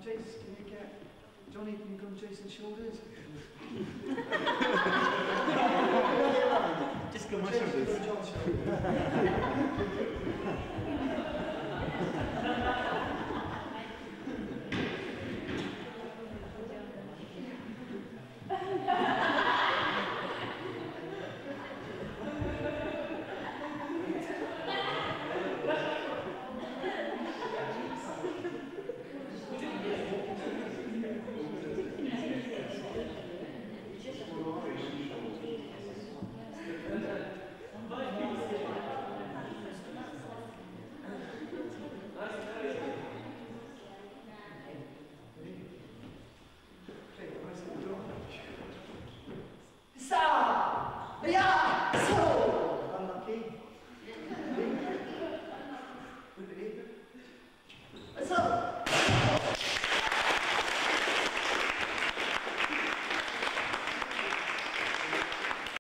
Chase, can you get Johnny? Can you go on Jason's shoulders? Just go on my Chase, shoulders. go on John's shoulders.